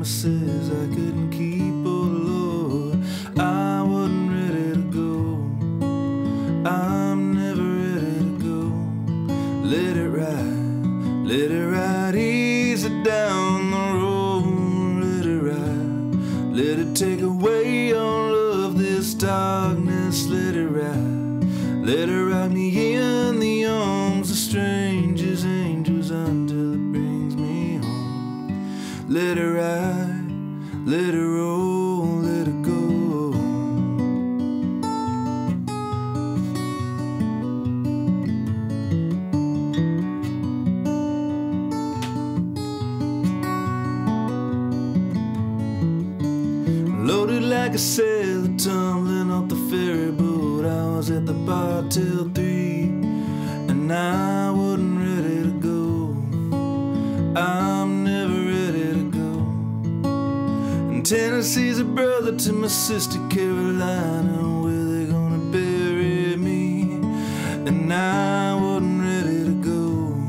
promises I couldn't keep, oh Lord. I wasn't ready to go. I'm never ready to go. Let it ride easy down the road. Let it ride, let it take away all of this darkness. Let it rock me in the arms of strangers, angels, until it brings me home. Let it ride, let it roll, let it go. Loaded like a sailor tumbling off the ferry boat. I was at the bar till 3, and I wasn't ready to go. I'm never ready to go. And Tennessee's a brother to my sister Carolina, where they gonna bury me. And I wasn't ready to go.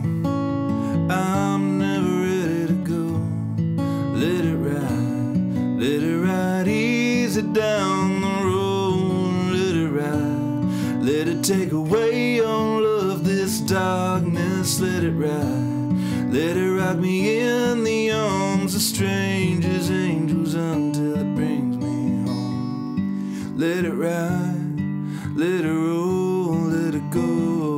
I'm never ready to go. Let it ride easy down the road. Let it ride, let it take away all of this darkness. Let it rock me in the arms of strangers, angels, until it brings me home. Let it ride, let it roll, let it go.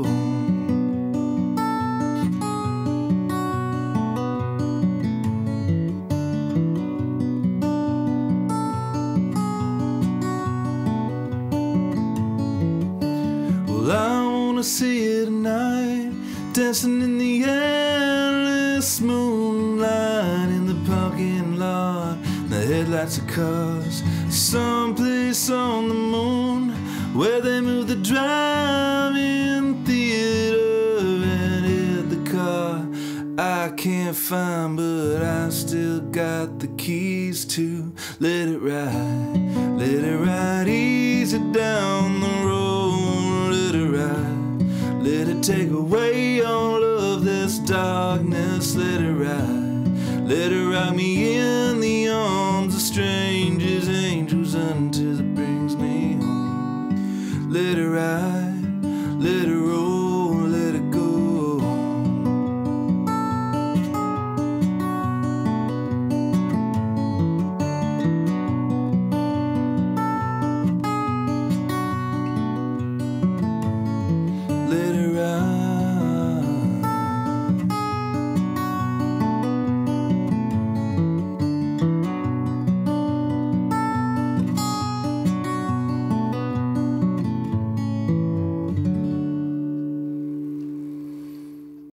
Well, I wanna see you tonight, dancing in the endless moonlight, in the parking lot, the headlights of cars, someplace on the moon, where they move the drive-in theater and hid the car I can't find, but I still got the keys to. Let it ride easy down the road. Let it ride, let it take away all of this darkness. Let it rock me in